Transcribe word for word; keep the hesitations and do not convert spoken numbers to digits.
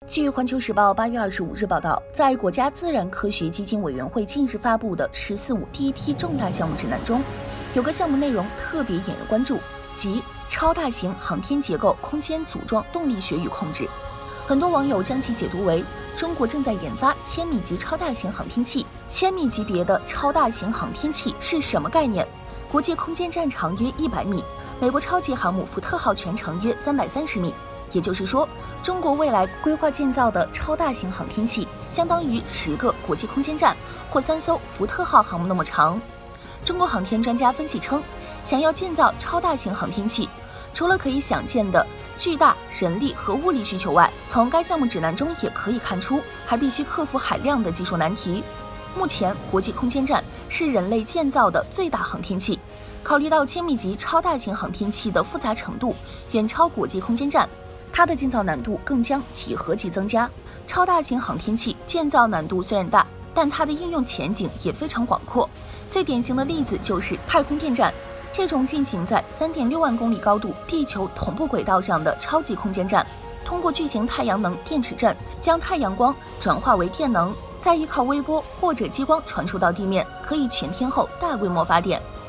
据《环球时报》八月二十五日报道，在国家自然科学基金委员会近日发布的“十四五”第一批重大项目指南中，有个项目内容特别引人关注，即超大型航天结构空间组装动力学与控制。很多网友将其解读为中国正在研发千米级超大型航天器。千米级别的超大型航天器是什么概念？国际空间站长约一百米，美国超级航母福特号全长约三百三十米。也就是说，中国未来规划建造的超大型航天器，相当于十个国际空间站或三艘福特号航母那么长。中国航天专家分析称，想要建造超大型航天器，除了可以想见的巨大人力和物力需求外，从该项目指南中也可以看出，还必须克服海量的技术难题。目前，国际空间站是人类建造的最大航天器，考虑到千米级超大型航天器的复杂程度远超国际空间站，它的建造难度更将几何级增加。超大型航天器建造难度虽然大，但它的应用前景也非常广阔。最典型的例子就是太空电站，这种运行在 三点六万公里高度地球同步轨道上的超级空间站，通过巨型太阳能电池阵将太阳光转化为电能，再依靠微波或者激光传输到地面，可以全天候大规模发电。